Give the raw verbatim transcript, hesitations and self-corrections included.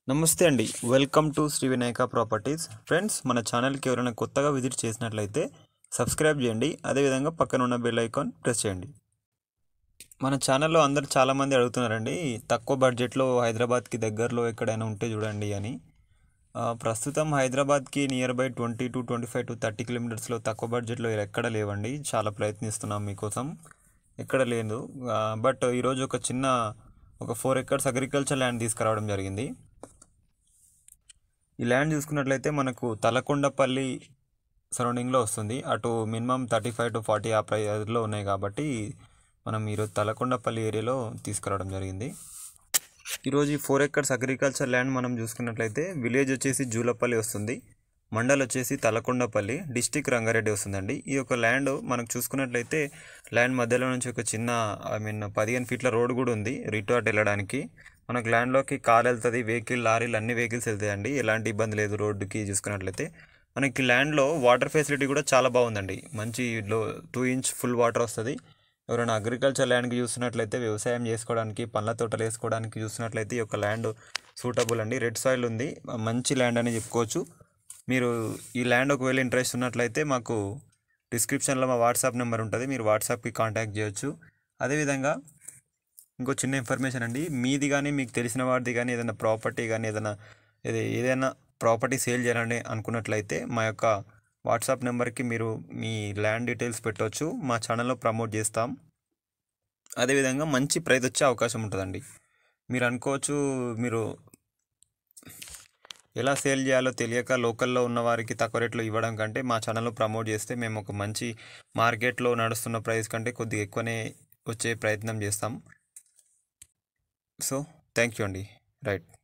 నమస్తే అండి. Welcome to Shri Vinayaka properties. Friends, మన ఛానల్కి ఎవరైనా కొత్తగా విజిట్ చేసినట్లయితే సబ్స్క్రైబ్ చేయండి. అదేవిధంగా పక్కన ఉన్న బెల్ ఐకాన్ ప్రెస్ చేయండి. మన ఛానల్లో అందరు చాలామంది అడుగుతున్నారండి, తక్కువ బడ్జెట్లో హైదరాబాద్కి దగ్గరలో ఎక్కడైనా ఉంటే చూడండి అని. ఆ, ప్రస్తుతం హైదరాబాద్కి near by twenty to twenty five to thirty కిలోమీటర్స్లో తక్కువ బడ్జెట్లో ఎక్కడ లేవండి. చాలా ప్రయత్నిస్తున్నాం మీకోసం, ఎక్కడ లేదు. బట్ ఈరోజు ఒక చిన్న ఒక ఫోర్ ఎకర్స్ అగ్రికల్చర్ ల్యాండ్ తీసుకురావడం జరిగింది. ఈ ల్యాండ్ చూసుకున్నట్లయితే మనకు తలకొండపల్లి సరౌండింగ్లో వస్తుంది. అటు minimum thirty five to forty ఆ ప్రైజ్లో ఉన్నాయి కాబట్టి మనం ఈరోజు తలకొండపల్లి ఏరియాలో తీసుకురావడం జరిగింది. ఈరోజు ఈ ఫోర్ ఎకర్స్ అగ్రికల్చర్ ల్యాండ్ మనం చూసుకున్నట్లయితే విలేజ్ వచ్చేసి జూలపల్లి వస్తుంది, మండల్ వచ్చేసి తలకొండపల్లి, డిస్టిక్ రంగారెడ్డి వస్తుందండి. ఈ యొక్క ల్యాండ్ మనకు చూసుకున్నట్లయితే ల్యాండ్ మధ్యలో నుంచి ఒక చిన్న ఐ మీన్ పదిహేను ఫీట్ల రోడ్ కూడా ఉంది రిటర్న్ వెళ్ళడానికి. మనకు ల్యాండ్లోకి కార్ వెళ్తుంది, వెహికల్, లారీలు అన్ని వెహికల్స్ వెళ్తాయండి. ఎలాంటి ఇబ్బంది లేదు రోడ్డుకి. చూసుకున్నట్లయితే మనకి ల్యాండ్లో వాటర్ ఫెసిలిటీ కూడా చాలా బాగుందండి. మంచి లో టూ ఇంచ్ ఫుల్ వాటర్ వస్తుంది. ఎవరైనా అగ్రికల్చర్ ల్యాండ్కి చూస్తున్నట్లయితే, వ్యవసాయం చేసుకోవడానికి, పండ్ల తోటలు వేసుకోవడానికి చూస్తున్నట్లయితే ఈ యొక్క ల్యాండ్ సూటబుల్ అండి. రెడ్ సాయిల్ ఉంది, మంచి ల్యాండ్ అని చెప్పుకోవచ్చు. మీరు ఈ ల్యాండ్ ఒకవేళ ఇంట్రెస్ట్ ఉన్నట్లయితే మాకు డిస్క్రిప్షన్లో మా వాట్సాప్ నెంబర్ ఉంటుంది, మీరు వాట్సాప్కి కాంటాక్ట్ చేయొచ్చు. అదేవిధంగా ఇంకో చిన్న ఇన్ఫర్మేషన్ అండి, మీది కానీ మీకు తెలిసిన వాడిది కానీ ఏదైనా ప్రాపర్టీ కానీ ఏదైనా ఏది ఏదైనా ప్రాపర్టీ సేల్ చేయాలని అనుకున్నట్లయితే మా యొక్క వాట్సాప్ నెంబర్కి మీరు మీ ల్యాండ్ డీటెయిల్స్ పెట్టవచ్చు. మా ఛానల్లో ప్రమోట్ చేస్తాం. అదేవిధంగా మంచి ప్రైస్ వచ్చే అవకాశం ఉంటుందండి. మీరు అనుకోవచ్చు, మీరు ఎలా సేల్ చేయాలో తెలియక లోకల్లో ఉన్న వారికి తక్కువ రేట్లో ఇవ్వడం కంటే మా ఛానల్లో ప్రమోట్ చేస్తే మేము ఒక మంచి మార్కెట్లో నడుస్తున్న ప్రైస్ కంటే కొద్దిగా ఎక్కువనే వచ్చే ప్రయత్నం చేస్తాం. సో థ్యాంక్ యూ అండి. రైట్.